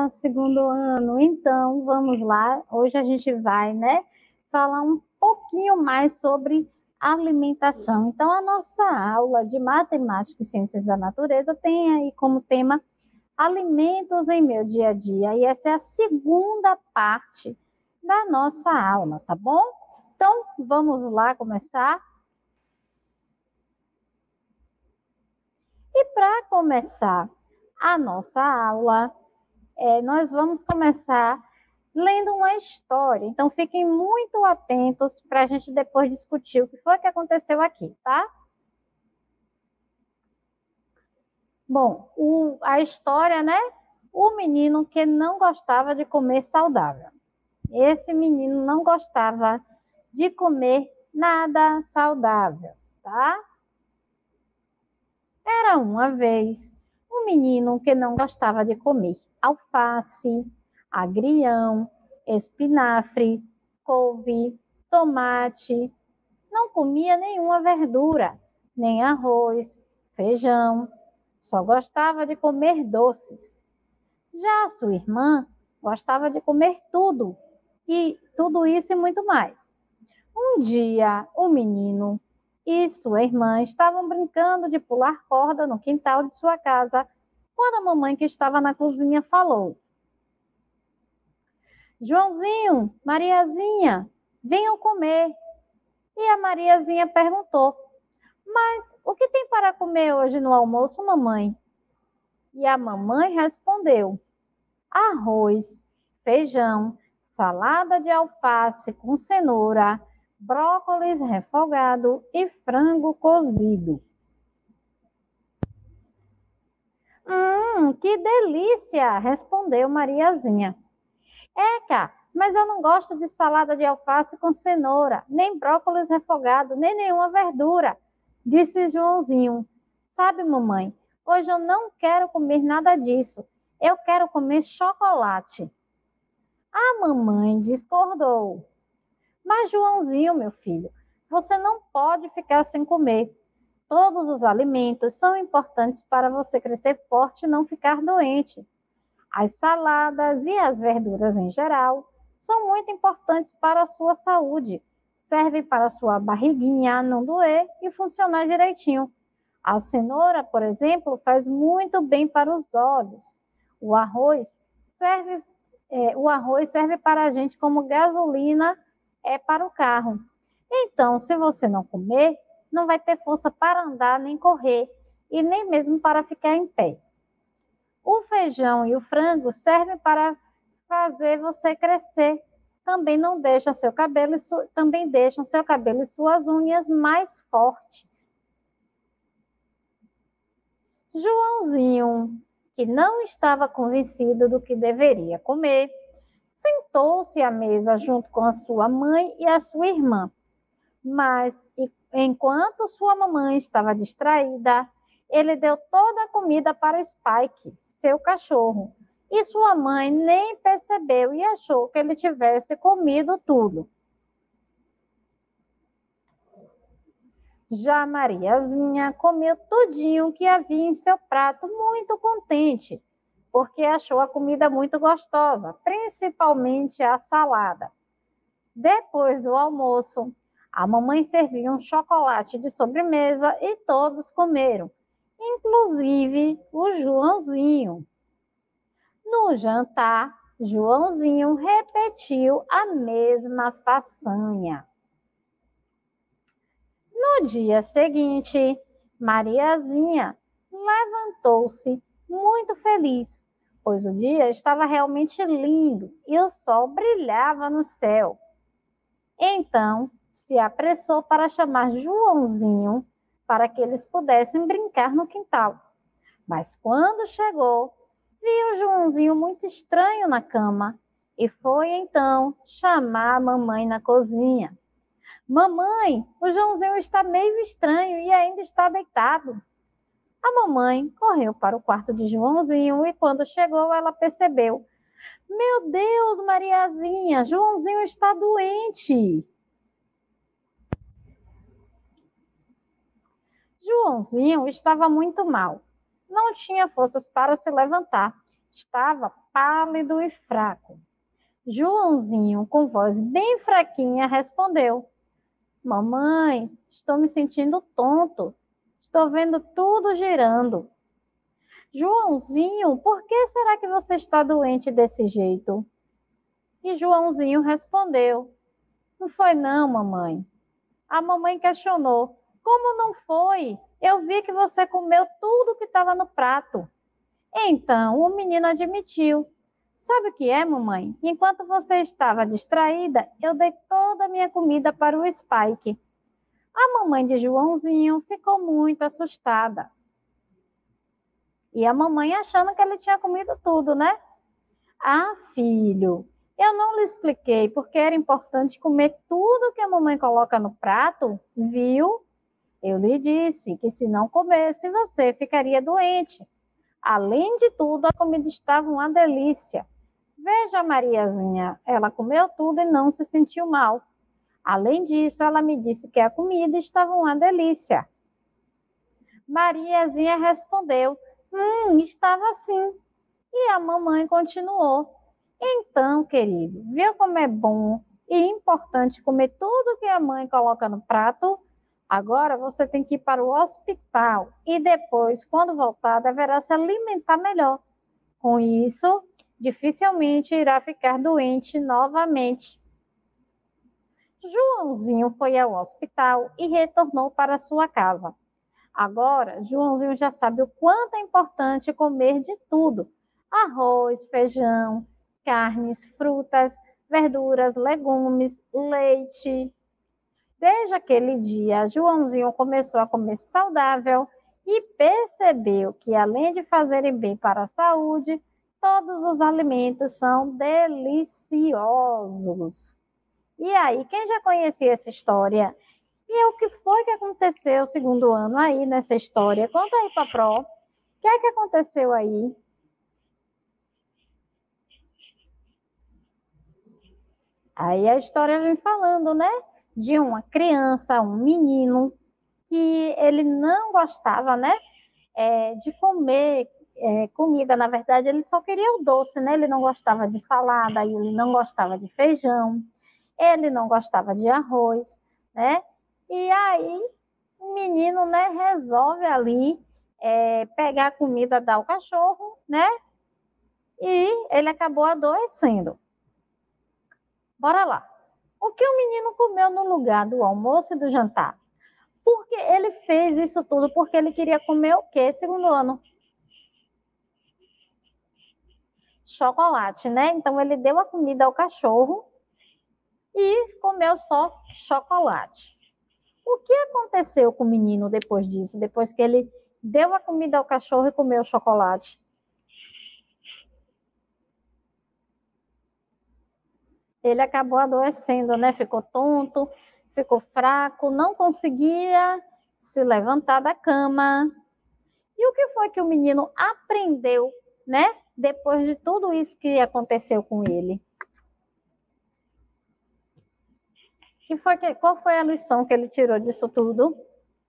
Olá, segundo ano. Então, vamos lá. Hoje a gente vai, falar um pouquinho mais sobre alimentação. Então, a nossa aula de matemática e ciências da natureza tem aí como tema alimentos em meu dia a dia. E essa é a segunda parte da nossa aula, tá bom? Então, vamos lá começar. E para começar a nossa aula, nós vamos começar lendo uma história. Então, fiquem muito atentos para a gente depois discutir o que foi que aconteceu aqui, tá? Bom, a história, O menino que não gostava de comer saudável. Esse menino não gostava de comer nada saudável, tá? Era uma vez um menino que não gostava de comer alface, agrião, espinafre, couve, tomate. Não comia nenhuma verdura, nem arroz, feijão. Só gostava de comer doces. Já a sua irmã gostava de comer tudo, e tudo isso e muito mais. Um dia, o menino e sua irmã estavam brincando de pular corda no quintal de sua casa, quando a mamãe, que estava na cozinha, falou: Joãozinho, Mariazinha, venham comer. E a Mariazinha perguntou: Mas o que tem para comer hoje no almoço, mamãe? E a mamãe respondeu: arroz, feijão, salada de alface com cenoura, brócolis refogado e frango cozido. Que delícia! Respondeu Mariazinha. Eca, mas eu não gosto de salada de alface com cenoura, nem brócolis refogado, nem nenhuma verdura, disse Joãozinho. Sabe, mamãe, hoje eu não quero comer nada disso. Eu quero comer chocolate. A mamãe discordou. Mas, Joãozinho, meu filho, você não pode ficar sem comer. Todos os alimentos são importantes para você crescer forte e não ficar doente. As saladas e as verduras em geral são muito importantes para a sua saúde. Servem para a sua barriguinha não doer e funcionar direitinho. A cenoura, por exemplo, faz muito bem para os olhos. O arroz serve para a gente como gasolina para o carro. Então, se você não comer, não vai ter força para andar nem correr e nem mesmo para ficar em pé. O feijão e o frango servem para fazer você crescer. Também não deixam seu cabelo também deixam seu cabelo e suas unhas mais fortes. Joãozinho, que não estava convencido do que deveria comer, sentou-se à mesa junto com a sua mãe e a sua irmã. Mas, enquanto sua mamãe estava distraída, ele deu toda a comida para Spike, seu cachorro, e sua mãe nem percebeu e achou que ele tivesse comido tudo. Já Mariazinha comeu tudinho que havia em seu prato, muito contente, porque achou a comida muito gostosa, principalmente a salada. Depois do almoço, a mamãe serviu um chocolate de sobremesa e todos comeram, inclusive o Joãozinho. No jantar, Joãozinho repetiu a mesma façanha. No dia seguinte, Mariazinha levantou-se muito feliz, pois o dia estava realmente lindo e o sol brilhava no céu. Então, se apressou para chamar Joãozinho para que eles pudessem brincar no quintal. Mas quando chegou, viu Joãozinho muito estranho na cama e foi então chamar a mamãe na cozinha. Mamãe, o Joãozinho está meio estranho e ainda está deitado. A mamãe correu para o quarto de Joãozinho e quando chegou ela percebeu. Meu Deus, Mariazinha, Joãozinho está doente. Joãozinho estava muito mal. Não tinha forças para se levantar. estava pálido e fraco. Joãozinho, com voz bem fraquinha, respondeu: Mamãe, estou me sentindo tonto. Estou vendo tudo girando. Joãozinho, por que será que você está doente desse jeito? E Joãozinho respondeu: Não foi não, mamãe. A mamãe questionou: Como não foi? Eu vi que você comeu tudo que estava no prato. Então, o menino admitiu: Sabe o que é, mamãe? Enquanto você estava distraída, eu dei toda a minha comida para o Spike. A mamãe de Joãozinho ficou muito assustada. E a mamãe achando que ele tinha comido tudo, né? Ah, filho, eu não lhe expliquei porque era importante comer tudo que a mamãe coloca no prato, viu? Eu lhe disse que se não comesse, você ficaria doente. Além de tudo, a comida estava uma delícia. Veja a Mariazinha, ela comeu tudo e não se sentiu mal. Além disso, ela me disse que a comida estava uma delícia. Mariazinha respondeu: estava sim. E a mamãe continuou: Então, querido, viu como é bom e importante comer tudo que a mãe coloca no prato? Agora você tem que ir para o hospital e depois, quando voltar, deverá se alimentar melhor. Com isso, dificilmente irá ficar doente novamente. Joãozinho foi ao hospital e retornou para sua casa. Agora, Joãozinho já sabe o quanto é importante comer de tudo: arroz, feijão, carnes, frutas, verduras, legumes, leite. Desde aquele dia, Joãozinho começou a comer saudável e percebeu que, além de fazerem bem para a saúde, todos os alimentos são deliciosos. E aí, quem já conhecia essa história? E o que foi que aconteceu o segundo ano aí nessa história? Conta aí, Papró. O que é que aconteceu aí? Aí a história vem falando, né? De uma criança, um menino, que ele não gostava, né? De comer comida. Na verdade, ele só queria o doce, né? Ele não gostava de salada, ele não gostava de feijão, ele não gostava de arroz, né? E aí o menino, né, resolve ali pegar a comida, dar ao cachorro, né? E ele acabou adoecendo. Bora lá. O que o menino comeu no lugar do almoço e do jantar? Porque ele fez isso tudo porque ele queria comer o quê, segundo ano? Chocolate, né? Então ele deu a comida ao cachorro e comeu só chocolate. O que aconteceu com o menino depois disso? Depois que ele deu a comida ao cachorro e comeu chocolate? Ele acabou adoecendo, né? Ficou tonto, ficou fraco, não conseguia se levantar da cama. E o que foi que o menino aprendeu, né? Depois de tudo isso que aconteceu com ele? Qual foi a lição que ele tirou disso tudo?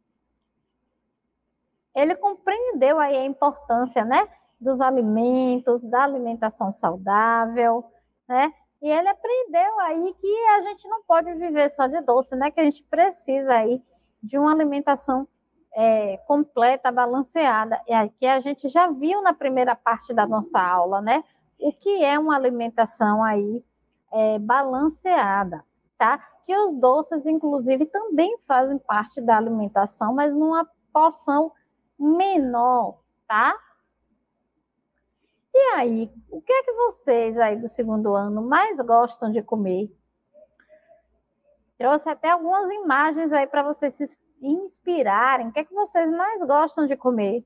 Ele compreendeu aí a importância, né, dos alimentos, da alimentação saudável, né? E ele aprendeu aí que a gente não pode viver só de doce, né? Que a gente precisa aí de uma alimentação completa, balanceada. E aqui a gente já viu na primeira parte da nossa aula, né? O que é uma alimentação aí balanceada, tá? Que os doces, inclusive, também fazem parte da alimentação, mas numa porção menor, tá? E aí, o que é que vocês aí do segundo ano mais gostam de comer? Trouxe até algumas imagens aí para vocês se inspirarem. O que é que vocês mais gostam de comer?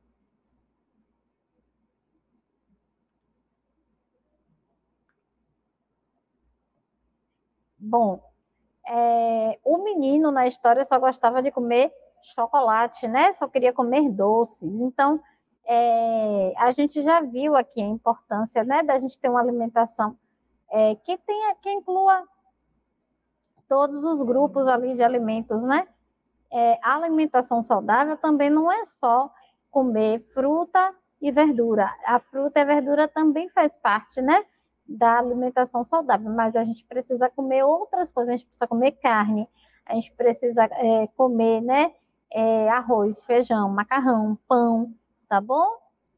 Bom, o menino na história só gostava de comer chocolate, né? Só queria comer doces. Então, a gente já viu aqui a importância, né, da gente ter uma alimentação que inclua todos os grupos ali de alimentos, né? A alimentação saudável também não é só comer fruta e verdura. A fruta e a verdura também faz parte, né, da alimentação saudável, mas a gente precisa comer outras coisas, a gente precisa comer carne, a gente precisa comer, né, arroz, feijão, macarrão, pão, tá bom?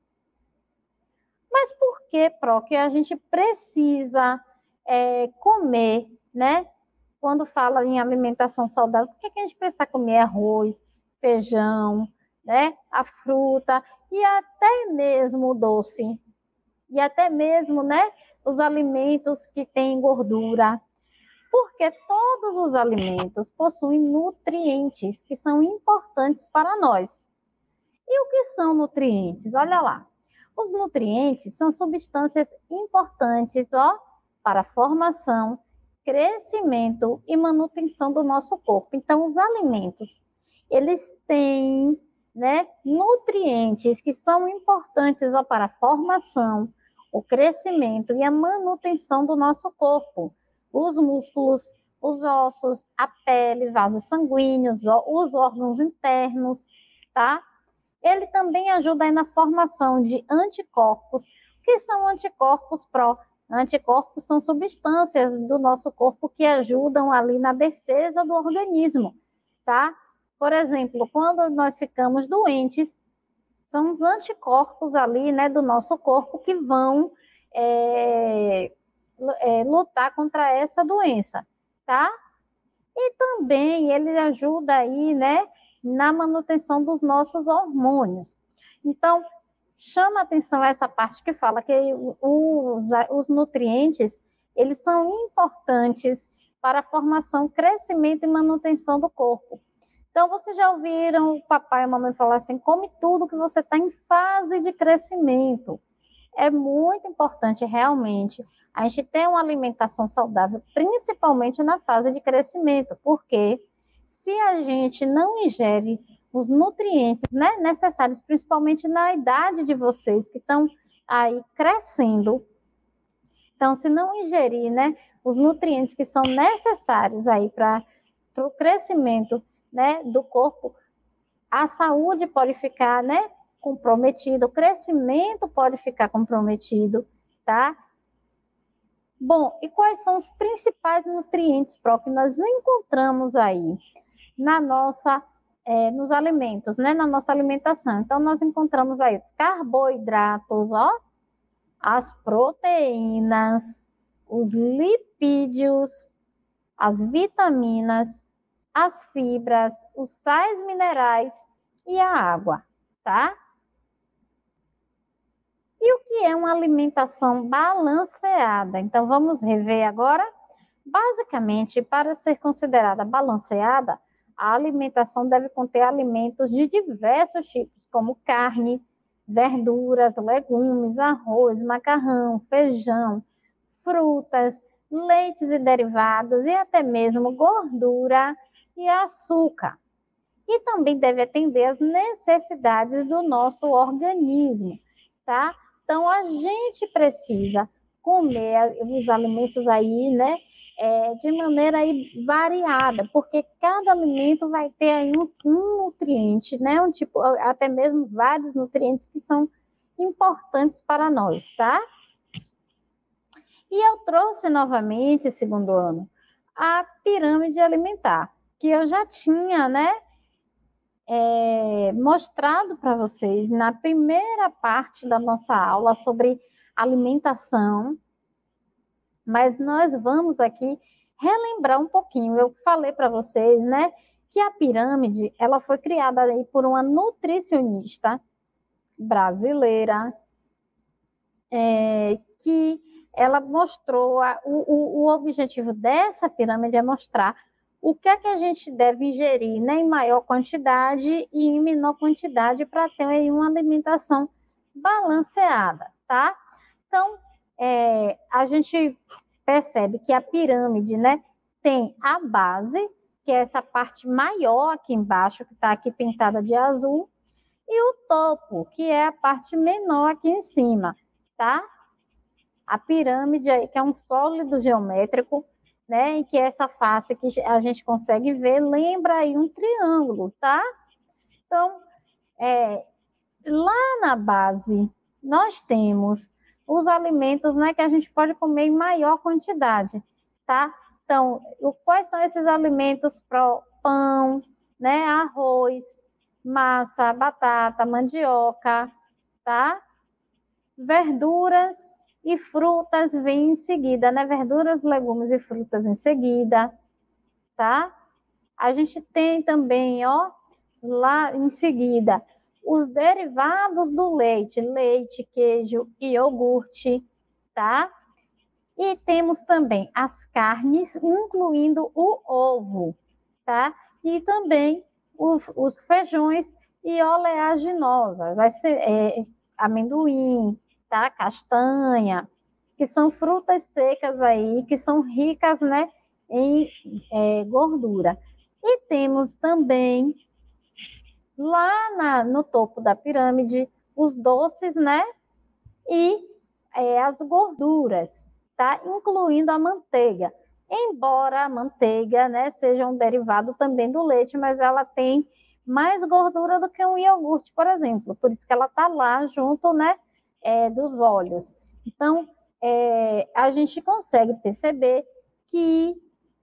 Mas por que, Pro, que a gente precisa comer, né? Quando fala em alimentação saudável, por que a gente precisa comer arroz, feijão, né? A fruta e até mesmo o doce, e até mesmo, né, os alimentos que têm gordura? Porque todos os alimentos possuem nutrientes que são importantes para nós. E o que são nutrientes? Olha lá. Os nutrientes são substâncias importantes, ó, para a formação, crescimento e manutenção do nosso corpo. Então, os alimentos, eles têm, né, nutrientes que são importantes, ó, para a formação, o crescimento e a manutenção do nosso corpo. Os músculos, os ossos, a pele, vasos sanguíneos, os órgãos internos, tá? Ele também ajuda aí na formação de anticorpos. O que são anticorpos, Pro? Anticorpos são substâncias do nosso corpo que ajudam ali na defesa do organismo, tá? Por exemplo, quando nós ficamos doentes, são os anticorpos ali, né, do nosso corpo que vão lutar contra essa doença, tá? E também ele ajuda aí, né, na manutenção dos nossos hormônios. Então, chama atenção essa parte que fala que os nutrientes, eles são importantes para a formação, crescimento e manutenção do corpo. Então, vocês já ouviram o papai e a mamãe falar assim, come tudo que você está em fase de crescimento. É muito importante, realmente, a gente ter uma alimentação saudável, principalmente na fase de crescimento, porque se a gente não ingere os nutrientes, né, necessários, principalmente na idade de vocês que estão aí crescendo, então, se não ingerir, né, os nutrientes que são necessários aí para o crescimento, né, do corpo, a saúde pode ficar, né, comprometida, o crescimento pode ficar comprometido, tá? Bom, e quais são os principais nutrientes, Pro, que nós encontramos aí na nossa, nos alimentos, né, na nossa alimentação? Então, nós encontramos aí os carboidratos, ó, as proteínas, os lipídios, as vitaminas, as fibras, os sais minerais e a água, tá? E o que é uma alimentação balanceada? Então, vamos rever agora. Basicamente, para ser considerada balanceada, a alimentação deve conter alimentos de diversos tipos, como carne, verduras, legumes, arroz, macarrão, feijão, frutas, leites e derivados e até mesmo gordura e açúcar. E também deve atender às necessidades do nosso organismo, tá? Então, a gente precisa comer os alimentos aí, né, de maneira aí variada, porque cada alimento vai ter aí um nutriente, né, um tipo, até mesmo vários nutrientes que são importantes para nós, tá? E eu trouxe novamente, segundo ano, a pirâmide alimentar, que eu já tinha, né, mostrado para vocês na primeira parte da nossa aula sobre alimentação, mas nós vamos aqui relembrar um pouquinho. Eu falei para vocês, né, que a pirâmide, ela foi criada aí por uma nutricionista brasileira, que ela mostrou, o objetivo dessa pirâmide é mostrar o que é que a gente deve ingerir, né, em maior quantidade e em menor quantidade para ter aí uma alimentação balanceada, tá? Então, a gente percebe que a pirâmide, né, tem a base, que é essa parte maior aqui embaixo, que está aqui pintada de azul, e o topo, que é a parte menor aqui em cima, tá? A pirâmide aí, que é um sólido geométrico, né, em que essa face que a gente consegue ver lembra aí um triângulo, tá? Então, Lá na base, nós temos os alimentos, né, que a gente pode comer em maior quantidade, tá? Então, quais são esses alimentos para pão, né, arroz, massa, batata, mandioca, tá? Verduras e frutas vêm em seguida, né? Verduras, legumes e frutas em seguida, tá? A gente tem também, ó, lá em seguida, os derivados do leite, leite, queijo e iogurte, tá? E temos também as carnes, incluindo o ovo, tá? E também os feijões e oleaginosas, amendoim, tá? Castanha, que são frutas secas aí, que são ricas, né, em gordura. E temos também lá no topo da pirâmide os doces, né? E as gorduras, tá? Incluindo a manteiga. Embora a manteiga, né, seja um derivado também do leite, mas ela tem mais gordura do que um iogurte, por exemplo. Por isso que ela está lá junto, né, dos óleos. Então, a gente consegue perceber que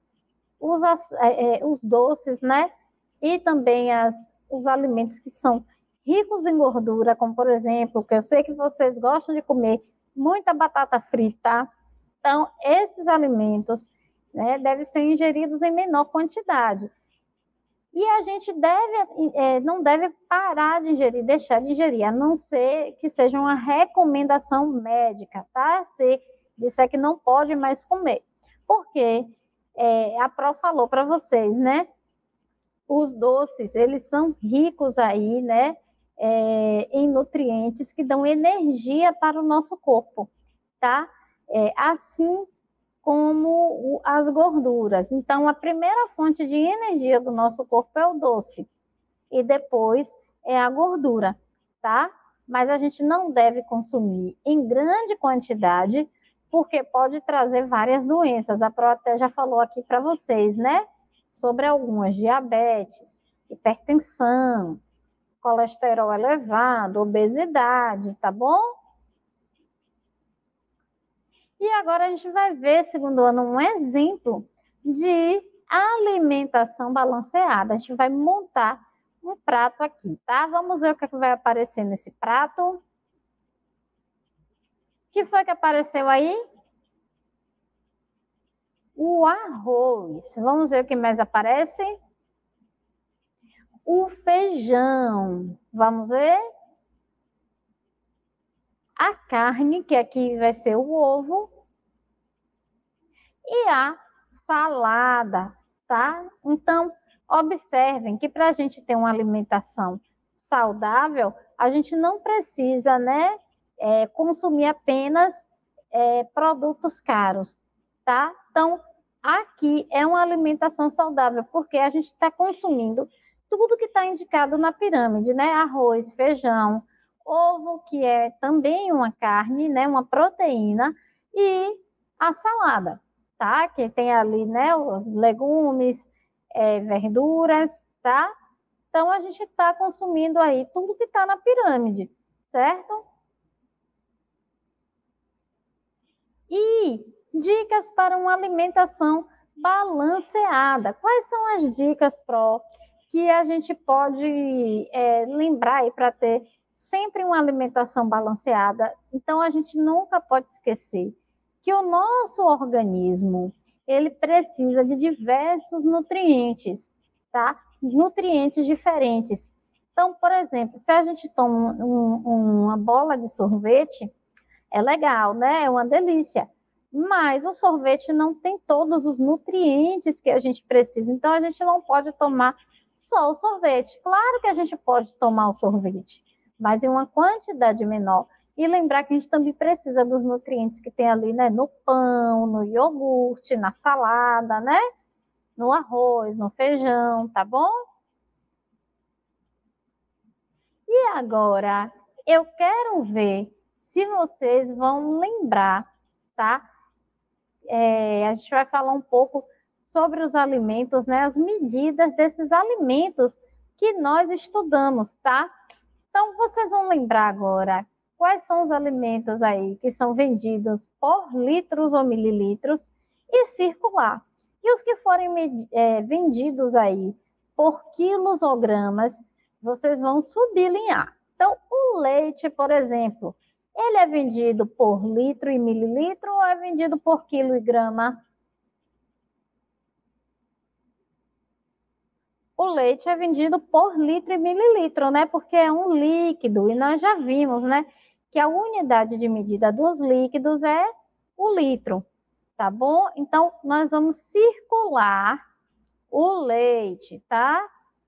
os doces, né, e também os alimentos que são ricos em gordura, como por exemplo, que eu sei que vocês gostam de comer muita batata frita. Então, esses alimentos, né, devem ser ingeridos em menor quantidade. E a gente não deve parar de ingerir, deixar de ingerir, a não ser que seja uma recomendação médica, tá? Se disser que não pode mais comer. Porque a Pro falou para vocês, né? Os doces, eles são ricos aí, né? Em nutrientes que dão energia para o nosso corpo, tá? Assim como as gorduras. Então, a primeira fonte de energia do nosso corpo é o doce e depois é a gordura, tá? Mas a gente não deve consumir em grande quantidade, porque pode trazer várias doenças. A Pro até já falou aqui para vocês, né? Sobre algumas: diabetes, hipertensão, colesterol elevado, obesidade, tá bom? E agora a gente vai ver, segundo ano, um exemplo de alimentação balanceada. A gente vai montar um prato aqui, tá? Vamos ver o que vai aparecer nesse prato. O que foi que apareceu aí? O arroz. Vamos ver o que mais aparece? O feijão. Vamos ver? A carne, que aqui vai ser o ovo. E a salada, tá? Então, observem que para a gente ter uma alimentação saudável, a gente não precisa, né, consumir apenas produtos caros, tá? Então, aqui é uma alimentação saudável, porque a gente está consumindo tudo que está indicado na pirâmide, né? Arroz, feijão, ovo, que é também uma carne, né? Uma proteína, e a salada, tá? Que tem ali, né? Os legumes, verduras, tá? Então, a gente está consumindo aí tudo que está na pirâmide, certo? E dicas para uma alimentação balanceada. Quais são as dicas, Pro, que a gente pode lembrar aí para ter sempre uma alimentação balanceada? Então, a gente nunca pode esquecer que o nosso organismo, ele precisa de diversos nutrientes, tá? Nutrientes diferentes. Então, por exemplo, se a gente toma uma bola de sorvete, é legal, né? É uma delícia. Mas o sorvete não tem todos os nutrientes que a gente precisa. Então, a gente não pode tomar só o sorvete. Claro que a gente pode tomar o sorvete, mas em uma quantidade menor. E lembrar que a gente também precisa dos nutrientes que tem ali, né? No pão, no iogurte, na salada, né? No arroz, no feijão, tá bom? E agora, eu quero ver se vocês vão lembrar, tá? A gente vai falar um pouco sobre os alimentos, né? As medidas desses alimentos que nós estudamos, tá? Então, vocês vão lembrar agora quais são os alimentos aí que são vendidos por litros ou mililitros e circular. E os que forem vendidos aí por quilos ou gramas, vocês vão sublinhar. Então, o leite, por exemplo, ele é vendido por litro e mililitro ou é vendido por quilo e grama? O leite é vendido por litro e mililitro, né? Porque é um líquido e nós já vimos, né? Que a unidade de medida dos líquidos é o litro, tá bom? Então, nós vamos circular o leite, tá?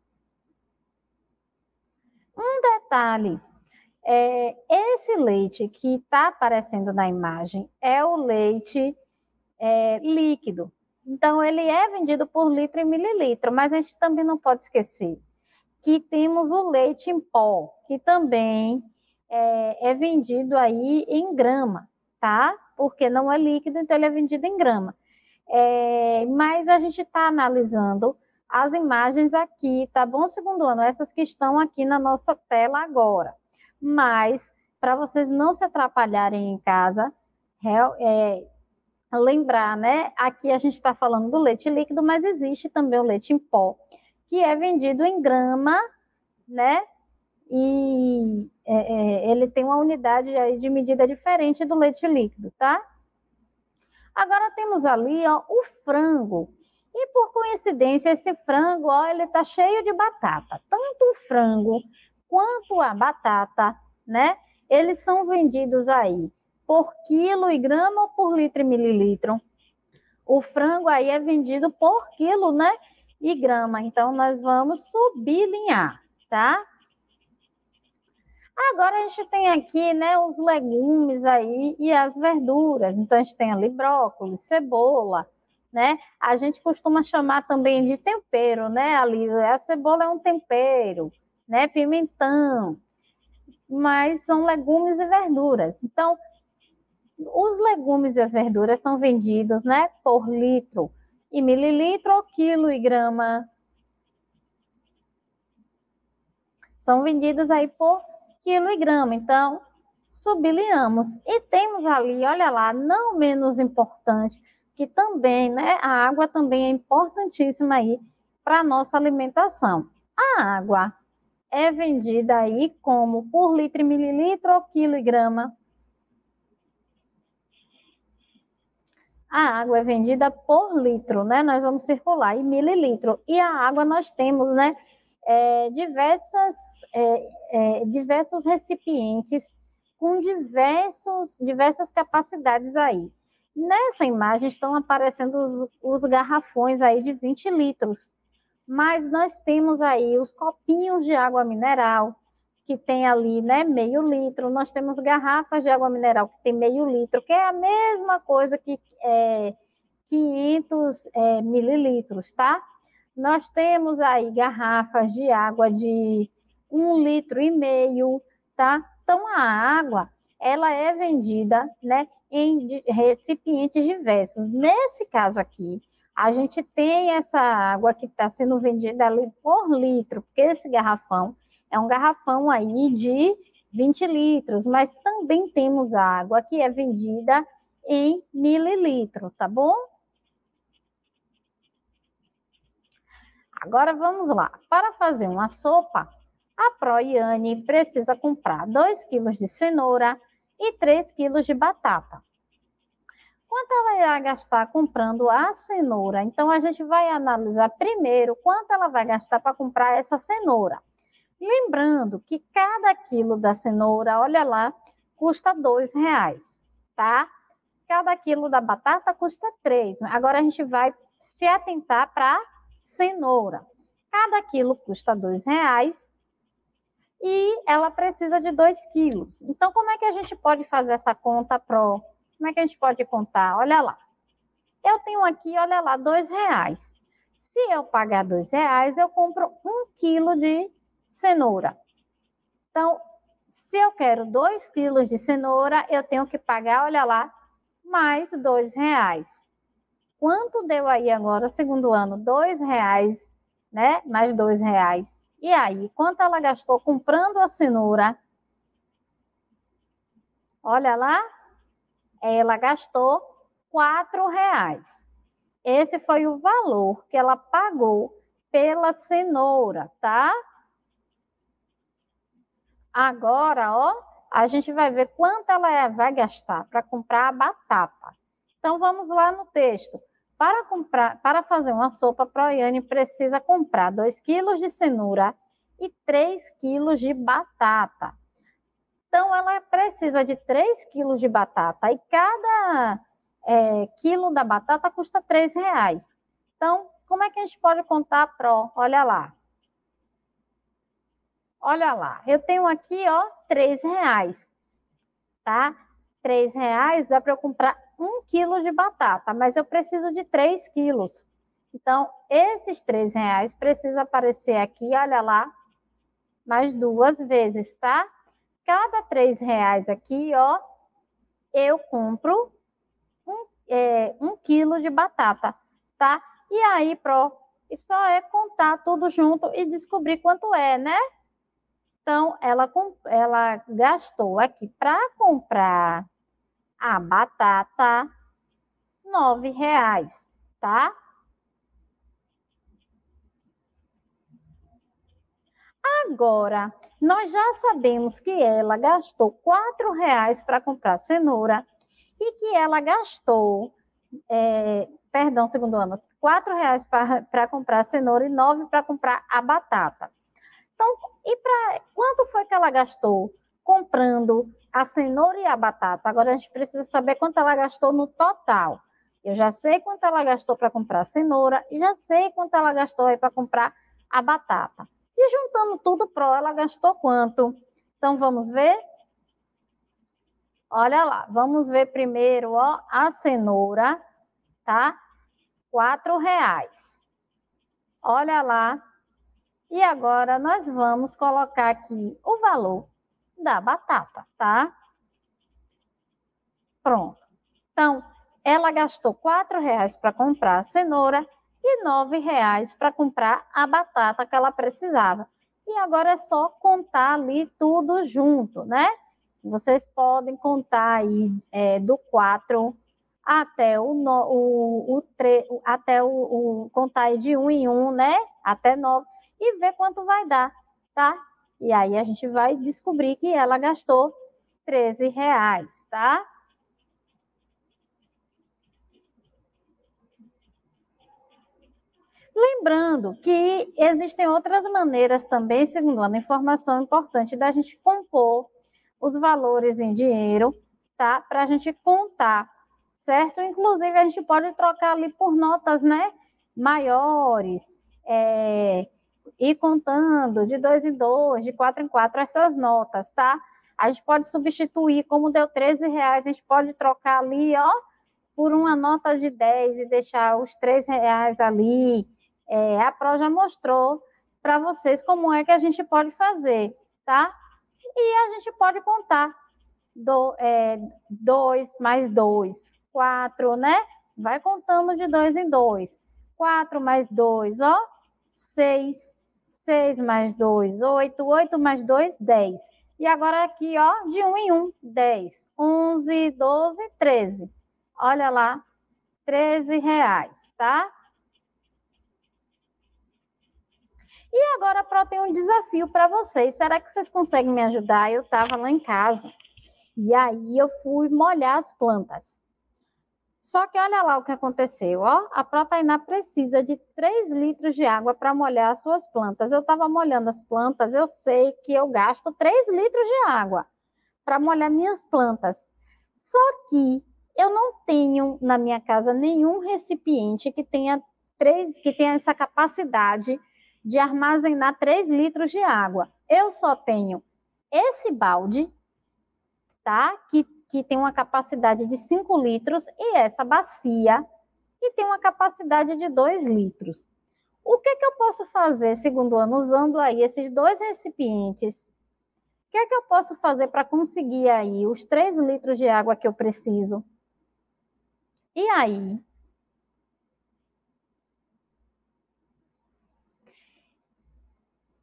Um detalhe, esse leite que está aparecendo na imagem é o leite líquido. Então, ele é vendido por litro e mililitro, mas a gente também não pode esquecer que temos o leite em pó, que também é vendido aí em grama, tá? Porque não é líquido, então ele é vendido em grama. Mas a gente está analisando as imagens aqui, tá bom, segundo ano? Essas que estão aqui na nossa tela agora. Mas, para vocês não se atrapalharem em casa, lembrar, né? Aqui a gente está falando do leite líquido, mas existe também o leite em pó, que é vendido em grama, né? E ele tem uma unidade aí de medida diferente do leite líquido, tá? Agora temos ali, ó, o frango. E por coincidência, esse frango, ó, ele tá cheio de batata. Tanto o frango quanto a batata, né? Eles são vendidos aí por quilo e grama ou por litro e mililitro. O frango aí é vendido por quilo, né? E grama. Então, nós vamos sublinhar, tá? Agora a gente tem aqui, né, os legumes aí e as verduras. Então, a gente tem ali brócolis, cebola, né? A gente costuma chamar também de tempero, né? Ali, a cebola é um tempero, né? Pimentão. Mas são legumes e verduras. Então, os legumes e as verduras são vendidos, né, por litro e mililitro ou quilo e grama. São vendidos aí por quilo e grama. Então, sublinhamos. E temos ali, olha lá, não menos importante, que também, né, a água também é importantíssima aí para a nossa alimentação. A água é vendida aí como por litro e mililitro ou quilo e grama. A água é vendida por litro, né? Nós vamos circular, e mililitro. E a água nós temos, né? Diversos recipientes com diversas capacidades aí. Nessa imagem estão aparecendo os garrafões aí de 20 litros, mas nós temos aí os copinhos de água mineral, que tem ali, né, meio litro. Nós temos garrafas de água mineral que tem meio litro, que é a mesma coisa que 500 mililitros, tá? Nós temos aí garrafas de água de 1,5 litro, tá? Então, a água, ela é vendida, né, em recipientes diversos. Nesse caso aqui, a gente tem essa água que está sendo vendida ali por litro, porque esse garrafão é um garrafão aí de 20 litros, mas também temos água que é vendida em mililitro, tá bom? Agora vamos lá. Para fazer uma sopa, a Proiane precisa comprar 2 quilos de cenoura e 3 quilos de batata. Quanto ela irá gastar comprando a cenoura? Então, a gente vai analisar primeiro quanto ela vai gastar para comprar essa cenoura. Lembrando que cada quilo da cenoura, olha lá, custa R$2, tá? Cada quilo da batata custa 3. Agora a gente vai se atentar para a cenoura. Cada quilo custa R$2 e ela precisa de 2 quilos. Então, como é que a gente pode fazer essa conta pro? Como é que a gente pode contar? Olha lá. Eu tenho aqui, olha lá, R$2. Se eu pagar R$2, eu compro 1 quilo de cenoura. Então, se eu quero 2 quilos de cenoura, eu tenho que pagar, olha lá, mais R$2. Quanto deu aí agora, segundo ano? R$2, né? Mais R$2. E aí, quanto ela gastou comprando a cenoura? Olha lá, ela gastou R$ 4. Esse foi o valor que ela pagou pela cenoura, tá? Agora, ó, a gente vai ver quanto ela vai gastar para comprar a batata. Então, vamos lá no texto. Para fazer uma sopa, a Proiane precisa comprar 2 quilos de cenoura e 3 quilos de batata. Então, ela precisa de 3 quilos de batata e cada quilo da batata custa R$ 3. Então, como é que a gente pode contar a Pro? Olha lá. Olha lá, eu tenho aqui, ó, R$ 3, tá? R$ 3 dá para eu comprar 1 quilo de batata, mas eu preciso de 3 quilos. Então, esses R$ 3 precisa aparecer aqui, olha lá, mais 2 vezes, tá? Cada R$ 3 aqui, ó, eu compro 1 quilo de batata, tá? E aí, Pro, só é contar tudo junto e descobrir quanto é, né? Então, ela gastou aqui para comprar a batata R$ 9, tá? Agora, nós já sabemos que ela gastou R$ 4 para comprar cenoura e que ela gastou, perdão, segundo ano, R$ 4 para comprar cenoura e 9 para comprar a batata. Então, quanto foi que ela gastou comprando a cenoura e a batata? Agora a gente precisa saber quanto ela gastou no total. Eu já sei quanto ela gastou para comprar a cenoura e já sei quanto ela gastou aí para comprar a batata. E juntando tudo ela gastou quanto? Então vamos ver? Olha lá, vamos ver primeiro, ó, a cenoura, tá? R$ 4. Olha lá. E agora nós vamos colocar aqui o valor da batata, tá? Pronto. Então, ela gastou R$ 4 para comprar a cenoura e R$ 9 para comprar a batata que ela precisava. E agora é só contar ali tudo junto, né? Vocês podem contar aí do 4 até contar aí de 1 em 1, né? Até 9 e ver quanto vai dar, tá? E aí a gente vai descobrir que ela gastou R$ 13, tá? Lembrando que existem outras maneiras também, segundo a informação importante, da gente compor os valores em dinheiro, tá? Para a gente contar, certo? Inclusive, a gente pode trocar ali por notas, né? Maiores, ir contando de 2 em 2, de 4 em 4, essas notas, tá? A gente pode substituir, como deu R$ 13, a gente pode trocar ali, ó, por uma nota de 10 e deixar os R$ 3 ali. A Pro já mostrou para vocês como é que a gente pode fazer, tá? E a gente pode contar 2 mais 2, 4, né? Vai contando de 2 em 2. 4 mais 2, ó, 6. 6 mais 2, 8. 8 mais 2, 10. E agora aqui, ó, de 1 em 1, 10. 11, 12, 13. Olha lá, R$ 13, tá? E agora, Pro, tem um desafio para vocês. Será que vocês conseguem me ajudar? Eu estava lá em casa e aí eu fui molhar as plantas. Só que olha lá o que aconteceu, ó. A Pro Tainá precisa de 3 litros de água para molhar as suas plantas. Eu estava molhando as plantas, eu sei que eu gasto 3 litros de água para molhar minhas plantas. Só que eu não tenho na minha casa nenhum recipiente que tenha essa capacidade de armazenar 3 litros de água. Eu só tenho esse balde, tá? Que tem uma capacidade de 5 litros e essa bacia que tem uma capacidade de 2 litros. O que eu posso fazer, segundo ano, usando aí esses 2 recipientes? O que eu posso fazer para conseguir aí os 3 litros de água que eu preciso? E aí?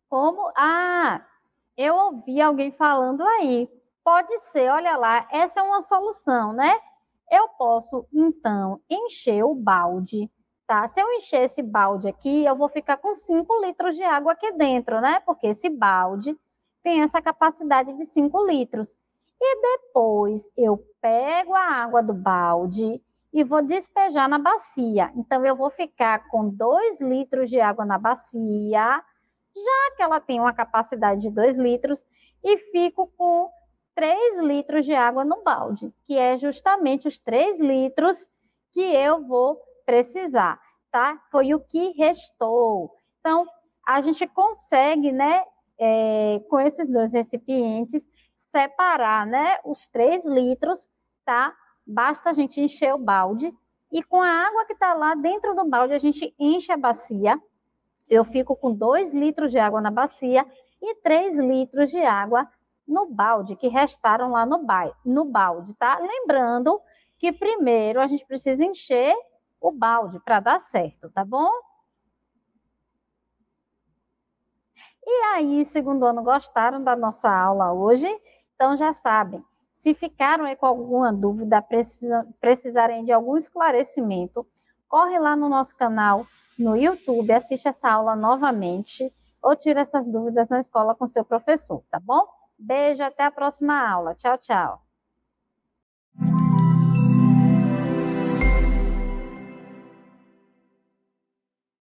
Como? Ah, eu ouvi alguém falando aí. Pode ser, olha lá, essa é uma solução, né? Eu posso, então, encher o balde, tá? Se eu encher esse balde aqui, eu vou ficar com 5 litros de água aqui dentro, né? Porque esse balde tem essa capacidade de 5 litros. E depois eu pego a água do balde e vou despejar na bacia. Então, eu vou ficar com 2 litros de água na bacia, já que ela tem uma capacidade de 2 litros, e fico com 3 litros de água no balde, que é justamente os 3 litros que eu vou precisar, tá? Foi o que restou. Então, a gente consegue, né, com esses dois recipientes, separar, né, os 3 litros, tá? Basta a gente encher o balde e com a água que está lá dentro do balde, a gente enche a bacia. Eu fico com 2 litros de água na bacia e 3 litros de água no balde, que restaram lá no balde, tá? Lembrando que primeiro a gente precisa encher o balde para dar certo, tá bom? E aí, segundo ano, gostaram da nossa aula hoje? Então já sabem, se ficaram aí com alguma dúvida, precisarem de algum esclarecimento, corre lá no nosso canal no YouTube, assiste essa aula novamente ou tira essas dúvidas na escola com seu professor, tá bom? Beijo, até a próxima aula. Tchau, tchau.